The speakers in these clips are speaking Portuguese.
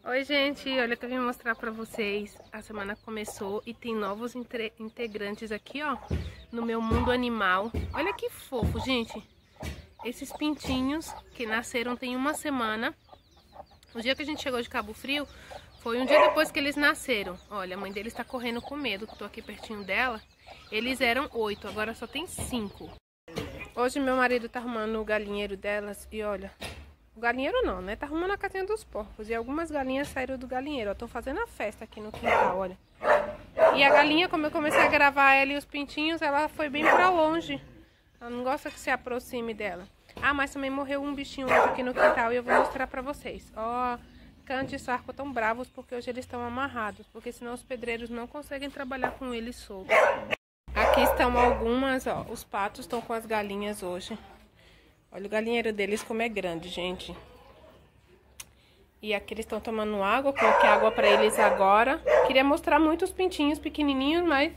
Oi, gente, olha que eu vim mostrar pra vocês. A semana começou e tem novos integrantes aqui, ó, no meu mundo animal. Olha que fofo, gente. Esses pintinhos que nasceram tem uma semana. O dia que a gente chegou de Cabo Frio foi um dia depois que eles nasceram. Olha, a mãe deles tá correndo com medo, que eu tô aqui pertinho dela. Eles eram 8, agora só tem 5. Hoje meu marido tá arrumando o galinheiro delas e olha... O galinheiro não, né? Tá arrumando a casinha dos porcos. E algumas galinhas saíram do galinheiro. Eu tô fazendo a festa aqui no quintal, olha. E a galinha, como eu comecei a gravar ela e os pintinhos, ela foi bem pra longe. Ela não gosta que se aproxime dela. Ah, mas também morreu um bichinho hoje aqui no quintal e eu vou mostrar pra vocês. Ó, Cante e Sarco tão bravos porque hoje eles estão amarrados. Porque senão os pedreiros não conseguem trabalhar com eles soltos. Aqui estão algumas, ó. Os patos estão com as galinhas hoje. Olha o galinheiro deles como é grande, gente. E aqui eles estão tomando água. Coloquei água pra eles agora. Queria mostrar muito os pintinhos pequenininhos, mas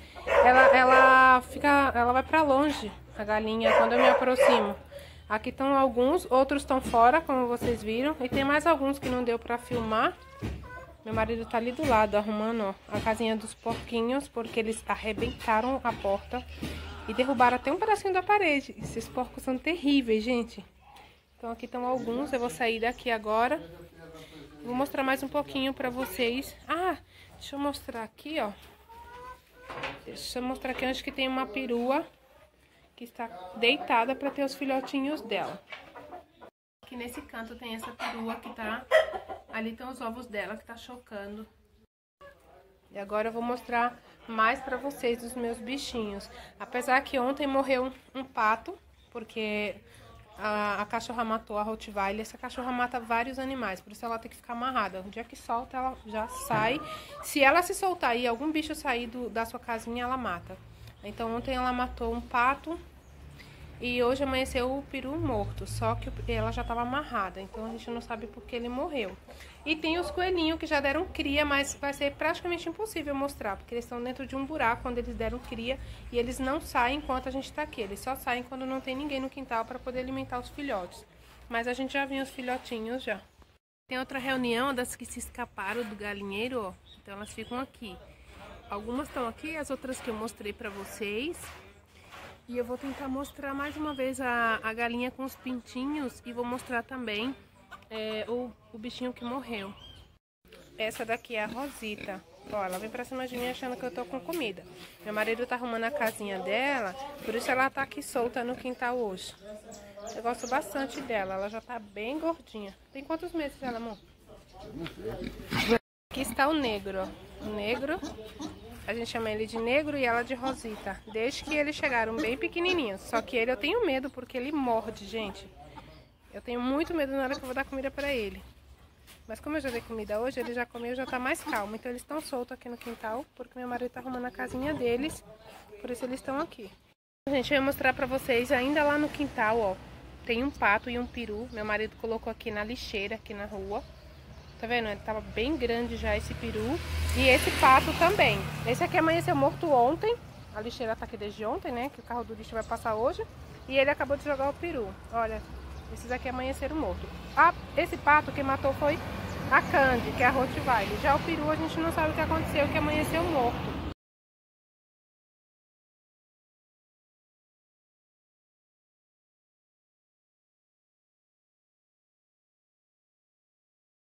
ela vai pra longe, a galinha, quando eu me aproximo. Aqui estão alguns, outros estão fora, como vocês viram. E tem mais alguns que não deu pra filmar. Meu marido tá ali do lado, arrumando, ó, a casinha dos porquinhos, porque eles arrebentaram a porta. E derrubaram até um pedacinho da parede. Esses porcos são terríveis, gente. Então aqui estão alguns. Eu vou sair daqui agora. Vou mostrar mais um pouquinho pra vocês. Ah, deixa eu mostrar aqui, ó. Deixa eu mostrar aqui onde que tem uma perua que está deitada pra ter os filhotinhos dela. Aqui nesse canto tem essa perua que tá... Ali estão os ovos dela que tá chocando. E agora eu vou mostrar mais pra vocês dos meus bichinhos. Apesar que ontem morreu um pato, porque a cachorra matou a Rottweiler. Essa cachorra mata vários animais, por isso ela tem que ficar amarrada. O dia que solta, ela já sai. Se ela se soltar e algum bicho sair da sua casinha, ela mata. Então ontem ela matou um pato e hoje amanheceu o peru morto. Só que ela já estava amarrada, então a gente não sabe por que ele morreu. E tem os coelhinhos que já deram cria, mas vai ser praticamente impossível mostrar, porque eles estão dentro de um buraco quando eles deram cria e eles não saem enquanto a gente está aqui. Eles só saem quando não tem ninguém no quintal para poder alimentar os filhotes. Mas a gente já viu os filhotinhos já. Tem outra reunião das que se escaparam do galinheiro, ó. Então elas ficam aqui. Algumas estão aqui, as outras que eu mostrei para vocês. E eu vou tentar mostrar mais uma vez a galinha com os pintinhos e vou mostrar também o bichinho que morreu. Essa daqui é a Rosita. Ó, ela vem pra cima de mim achando que eu tô com comida. Meu marido tá arrumando a casinha dela, por isso ela tá aqui solta no quintal hoje. Eu gosto bastante dela, ela já tá bem gordinha. Tem quantos meses ela, amor? Aqui está o negro, ó. O negro... A gente chama ele de negro e ela de Rosita. Desde que eles chegaram bem pequenininhos. Só que ele eu tenho medo porque ele morde, gente. Eu tenho muito medo na hora que eu vou dar comida pra ele. Mas como eu já dei comida hoje, ele já comeu, já tá mais calmo. Então eles estão soltos aqui no quintal, porque meu marido tá arrumando a casinha deles. Por isso eles estão aqui. Gente, eu ia mostrar pra vocês, ainda lá no quintal, ó. Tem um pato e um peru. Meu marido colocou aqui na lixeira, aqui na rua. Tá vendo? Ele tava bem grande já, esse peru. E esse pato também. Esse aqui amanheceu morto ontem. A lixeira tá aqui desde ontem, né? Que o carro do lixo vai passar hoje. E ele acabou de jogar o peru. Olha, esses aqui amanheceram mortos. Esse pato que matou foi a Candy, que é a Rottweiler. Já o peru a gente não sabe o que aconteceu, que amanheceu morto.